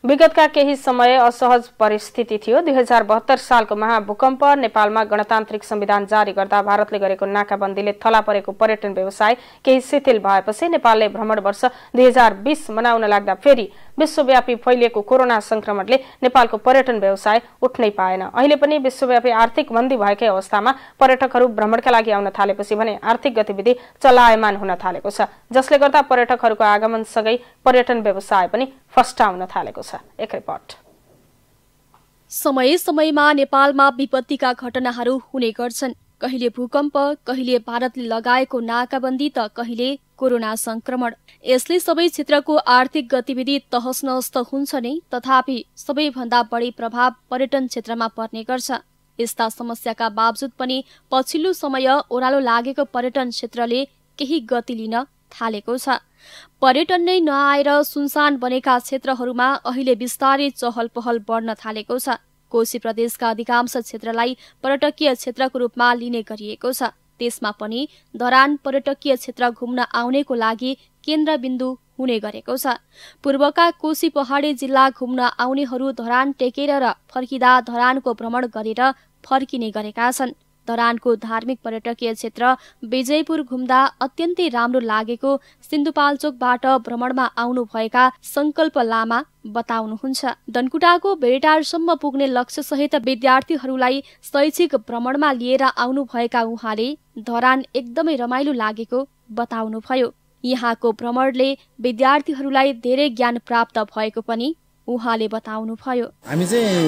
विगतका केही समय असहज परिस्थिति थियो। 2072 सालको महाभूकम्प, नेपालमा गणतान्त्रिक संविधान जारी गर्दा भारतले गरेको नाकाबन्दीले थला परेको पर्यटन व्यवसाय केही शिथिल भएपछि नेपालले भ्रमण वर्ष 2020 मनाउन लाग्दा फेरि विश्वव्यापी फैलिएको कोरोना संक्रमणले नेपालको पर्यटन व्यवसाय उठ्नै पाएन। अहिले पनि विश्वव्यापी आर्थिक मन्दी भएकै अवस्थामा पर्यटकहरू भ्रमणका लागि आउन थालेपछि भने आर्थिक गतिविधि चलायमान हुन थालेको छ, जसले गर्दा पर्यटकहरूको आगमनसँगै पर्यटन व्यवसाय पनि फस्टाउन थालेको छ। एक रिपोर्ट। समय समयमा नेपालमा विपत्तिका घटनाहरू हुने गर्छन्। कहिले भूकम्प, कहिले भारतले लगाएको नाकाबन्दी त कहिले कोरोना संक्रमण। यसले सबै क्षेत्रको आर्थिक गतिविधि तहस नहस त हुन्छ नै, तथापि सबैभन्दा बढी प्रभाव पर्यटन क्षेत्रमा पर्ने गर्छ। यस्ता समस्याका बावजुद पनि पछिल्लो समय ओह्रालो लागेको पर्यटन क्षेत्रले केही गति लिन थालेको छ। पर्यटन नै नआएर सुनसान बनेका क्षेत्रहरूमा अहिले बिस्तारै चहल पहल बढ्न थालेको छ। कोशी प्रदेशका अधिकांश क्षेत्रलाई पर्यटकीय क्षेत्रको रूपमा लिने गरिएको छ। त्यसमा पनि धरान पर्यटकीय क्षेत्र घुम्न आउनेको लागि केन्द्रबिन्दु हुने गरेको छ। पूर्वका कोशी पहाडी जिल्ला घुम्न आउनेहरू धरान टेकेर र फर्किँदा धरानको भ्रमण गरेर फर्किने गरेका छन्। धरानको धार्मिक पर्यटकीय क्षेत्र विजयपुर घुम्दा अत्यन्तै राम्रो लागेको सिन्धुपाल्चोकबाट भ्रमणमा आउनुभएका संकल्प लामा बताउनुहुन्छ। धनकुटाको भेटारसम्म पुग्ने लक्ष्यसहित विद्यार्थीहरूलाई शैक्षिक भ्रमणमा लिएर आउनुभएका उहाँले धरान एकदमै रमाइलो लागेको बताउनुभयो। यहाँको भ्रमणले विद्यार्थीहरूलाई धेरै ज्ञान प्राप्त भएको पनि उहाँले बताउनुभयो। हामी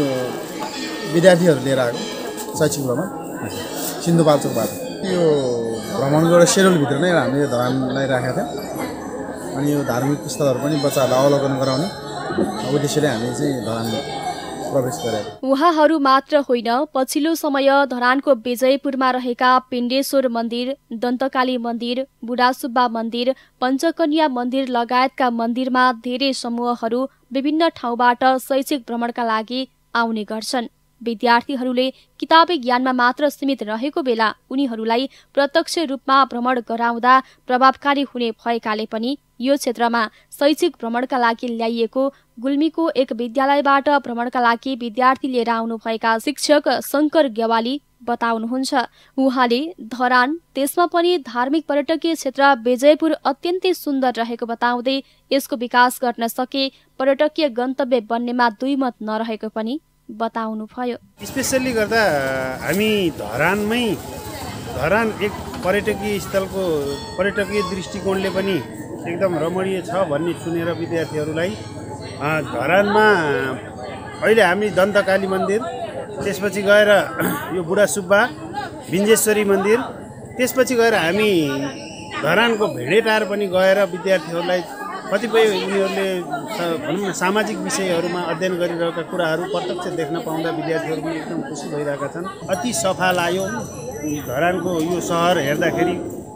चाहिँ विद्यार्थीहरू लिएर आएको शैक्षिक भ्रमण सिन्धुपाल्चोकबाट। यो भ्रमण गरेर सेड्युलभित्र नै हामीले धरानलाई राखेका थियौँ अनि यो धार्मिक स्थलहरू पनि बच्चाहरूलाई अवलोकन गराउने उद्देश्यले हामी चाहिँ धरान प्रवेश गरेका। उहाँहरू मात्र होइन, पछिल्लो समय धरानको विजयपुरमा रहेका पिण्डेश्वर मन्दिर, दन्तकाली मन्दिर, बुढासुब्बा मन्दिर, पञ्चकन्या मन्दिर लगायतका मन्दिरमा धेरै समूहहरू विभिन्न ठाउँबाट शैक्षिक भ्रमणका लागि आउने गर्छन्। विद्यार्थीहरूले किताबी ज्ञानमा मात्र सीमित रहेको बेला उनीहरूलाई प्रत्यक्ष रूपमा भ्रमण गराउँदा प्रभावकारी हुने भएकाले पनि यो क्षेत्रमा शैक्षिक भ्रमणका लागि ल्याइएको गुल्मीको एक विद्यालयबाट भ्रमणका लागि विद्यार्थी लिएर आउनुभएका शिक्षक शङ्कर गेवाली बताउनुहुन्छ। उहाँले धरान, त्यसमा पनि धार्मिक पर्यटकीय क्षेत्र विजयपुर अत्यन्तै सुन्दर रहेको बताउँदै यसको विकास गर्न सके पर्यटकीय गन्तव्य बन्नेमा दुई मत नरहेको पनि बताउनु भयो। स्पेशली गर्दा हामी धरान एक पर्यटकीय स्थलको पर्यटकीय दृष्टिकोणले पनि एकदम रमणीय छ भन्ने सुनेर विद्यार्थीहरूलाई धरानमा अहिले हामी दन्तकाली मन्दिर, त्यसपछि गएर यो बुढासुब्बा विन्जेश्वरी मन्दिर, त्यसपछि गएर हामी धरानको भेडेटार पनि गएर विद्यार्थीहरूलाई कतिपय उनीहरूले भनौँ न सामाजिक विषयहरूमा अध्ययन गरिरहेका कुराहरू प्रत्यक्ष देख्न पाउँदा विद्यार्थीहरू पनि एकदम खुसी भइरहेका छन्। अति सफा लाग्यो धरानको यो सहर हेर्दाखेरि।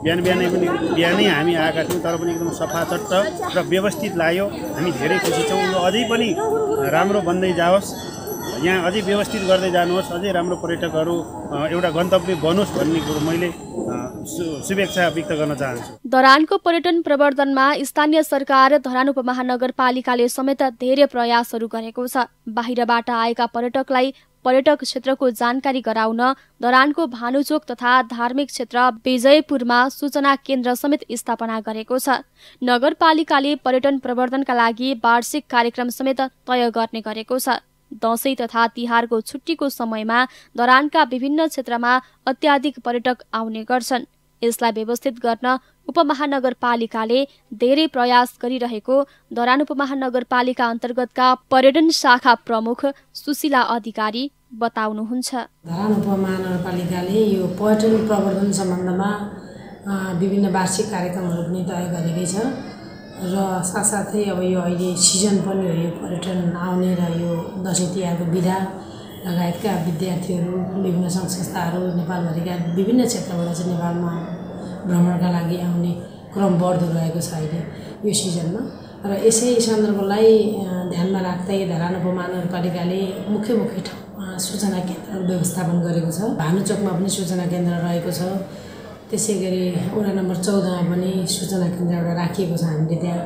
बिहानै हामी आएका थियौँ, तर पनि एकदम सफा चट्ट र व्यवस्थित लाग्यो। हामी धेरै खुसी छौँ। यो अझै पनि राम्रो बन्दै जाओस्, यहाँ अझै व्यवस्थित गर्दै जानुहोस्, अझै राम्रो पर्यटकहरू एउटा गन्तव्य बनोस् भन्ने कुरो मैले शुभेच्छा व्यक्त गर्न चाहन्छु। धरानको पर्यटन प्रवर्धनमा स्थानीय सरकार, धरान उपमहानगरपालिकाले समेत धेरै प्रयासहरू गरेको छ। बाहिरबाट आएका पर्यटकलाई पर्यटक क्षेत्रको जानकारी गराउन धरानको भानुचोक तथा धार्मिक क्षेत्र विजयपुरमा सूचना केन्द्र समेत स्थापना गरेको छ। नगरपालिकाले पर्यटन प्रवर्धनका लागि वार्षिक कार्यक्रम समेत तय गर्ने गरेको छ। दशैं तथा तिहारको छुट्टीको समयमा धरानका विभिन्न क्षेत्रमा अत्याधिक पर्यटक आउने गर्छन्। यसलाई व्यवस्थित गर्न उपमहानगरपालिकाले धेरै प्रयास गरिरहेको धरान उपमहानगरपालिका अन्तर्गतका पर्यटन शाखा प्रमुख सुशीला अधिकारी बताउनुहुन्छ। धरान उपमहानगरपालिकाले यो पर्यटन प्रवर्धन सम्बन्धमा विभिन्न वार्षिक कार्यक्रमहरू पनि तय गरेकै छ र साथसाथै अब यो अहिले सिजन पनि हो, यो पर्यटन आउने र यो दसैँ तिहारको बिदा लगायतका विद्यार्थीहरू, विभिन्न सङ्घ संस्थाहरू नेपालभरिका विभिन्न क्षेत्रबाट चाहिँ नेपालमा भ्रमणका लागि आउने क्रम बढ्दो रहेको छ अहिले यो सिजनमा। र यसै सन्दर्भलाई ध्यानमा राख्दै धरान उपमहानगरपालिकाले मुख्य सूचना केन्द्र व्यवस्थापन गरेको छ। भानुचोकमा पनि सूचना केन्द्र रहेको छ, त्यसै गरी वडा नम्बर 14मा पनि सूचना केन्द्र एउटा राखिएको छ हामीले त्यहाँ।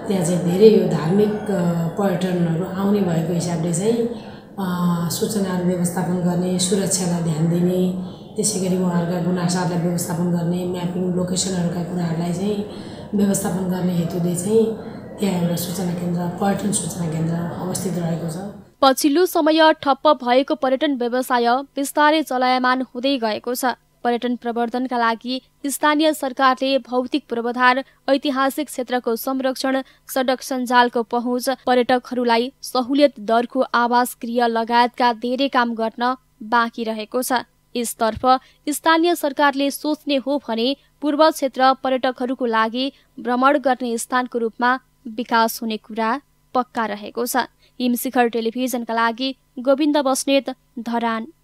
त्यहाँ चाहिँ धेरै यो धार्मिक पर्यटनहरू आउने भएको हिसाबले चाहिँ सूचनाहरू व्यवस्थापन गर्ने, सुरक्षालाई ध्यान दिने, त्यसै गरी उहाँहरूका गुनासाहरूलाई व्यवस्थापन गर्ने, म्यापिङ लोकेसनहरूका कुराहरूलाई चाहिँ व्यवस्थापन गर्ने हेतुले चाहिँ त्यहाँ एउटा सूचना केन्द्र, पर्यटन सूचना केन्द्र अवस्थित रहेको छ। पछिल्लो समय ठप्प भएको पर्यटन व्यवसाय बिस्तारै चलायमान हुँदै गएको छ। पर्यटन प्रवर्धनका लागि स्थानीय सरकारले भौतिक पूर्वाधार, ऐतिहासिक क्षेत्रको संरक्षण, सडक सञ्जालको पहुँच, पर्यटकहरूलाई सहुलियत दरको आवास गृह लगायतका धेरै काम गर्न बाँकी रहेको छ। यसतर्फ स्थानीय सरकारले सोच्ने हो भने पूर्व क्षेत्र पर्यटकहरूको लागि भ्रमण गर्ने स्थानको रूपमा विकास हुने कुरा पक्का रहेको छ। हिमशिखर टेलिभिजनका लागि गोविन्द बस्नेत, धरान।